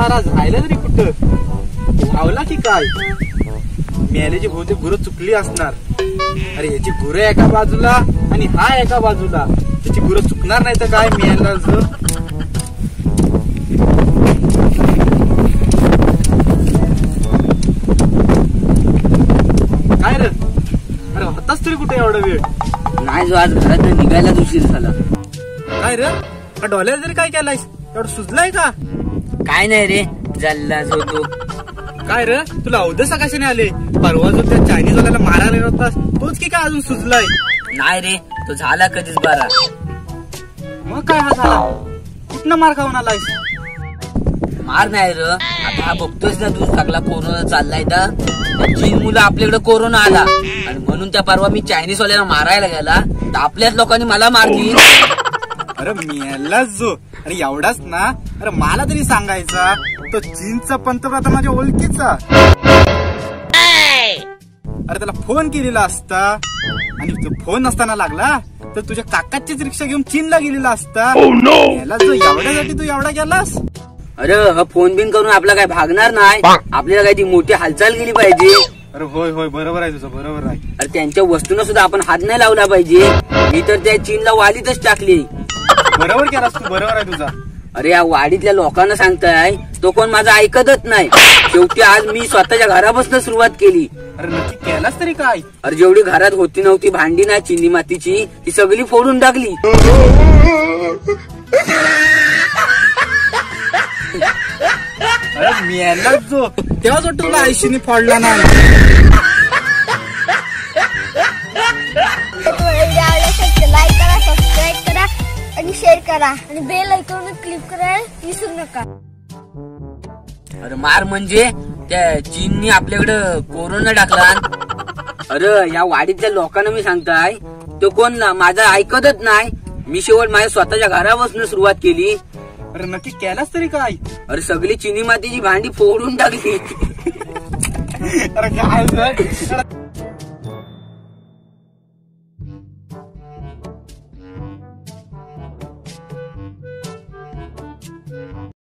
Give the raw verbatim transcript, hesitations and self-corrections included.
मारा झायला तरी कुठं धावला की काय? मेल्याची बहुतेक गुरं चुकली असणार. अरे याची गुरं एका बाजूला आणि हा एका बाजूला, त्याची गुरं चुकणार नाही तर काय मेला. काय रे? अरे होताच तरी कुठे एवढा वेळ? नाही जो आज घरात निघायला उशीर झाला. काय रे डॉलर तरी काय केलायस? एवढं सुजलाय का? काय नाही रे जल्ला जो तो. काय रे तुला अवदसा कशाने आले? परवा जो त्या चायनीज वाल्याला मारायला होतास तोच की काय अजून सुजलाय? नाही रे तो झाला कधीच बारा. मग काय हा झाला? कुठनं मार खाऊन आलायस? मार नाही र, आता हा बघतोयस ना तू सगळा कोरोना चाललाय तर चीन मुलं आपल्याकडे कोरोना आला आणि म्हणून त्या परवा मी चायनीज वाल्याला मारायला गेला तर आपल्याच लोकांनी मला मारली. अरे मेलाच जो. अरे एवढाच ना? अरे मला तरी सांगायचा तो चीनचा पंतप्रधान माझ्या ओळखीचा. अरे त्याला फोन केलेला असता आणि तो फोन नसताना लागला तर तुझ्या काकाचीच रिक्षा घेऊन चीनला गेलेला असता. याला जो एवढ्यासाठी तू एवढा गेलास? अरे हा फोन बिन करून आपला काय भागणार नाही, आपल्याला काही ती मोठी हालचाल केली पाहिजे. अरे होय होय बरोबर आहे तुझं, बरोबर आहे. अरे त्यांच्या वस्तूंना सुद्धा आपण हात नाही लावला पाहिजे. मी तर त्या चीनला वालीतच टाकली. बरोबर केलास तू, बरोबर आहे तुझा. अरे या वाडीतल्या लोकांना सांगताय तो कोण माझा ऐकतच नाही. शेवटी आज मी स्वतःच्या घरापासून सुरुवात केली. अरे नक्की केलास तरी काय? अरे जेवढी घरात होती नव्हती भांडी ना चिनी मातीची ती सगळी फोडून टाकली. अरे मेलाच जो. तेव्हाच वाटतं तुला आयशीने फोडला नाही. लाईक करा, सबस्क्राईब करा आणि शेअर करा आणि बेल आयकॉन क्लिक करायला विसरू नका. अरे मार म्हणजे त्या चीननी आपल्याकडे कोरोना टाकला. अरे या वाडीतल्या लोकांना मी सांगताय तो कोण माझा ऐकतच नाही. मी शेवट माझ्या स्वतःच्या घरापासून सुरुवात केली. अरे नक्की केलास तरी काय? अरे सगळी चिनी मातीची भांडी फोडून टाकली. अरे काय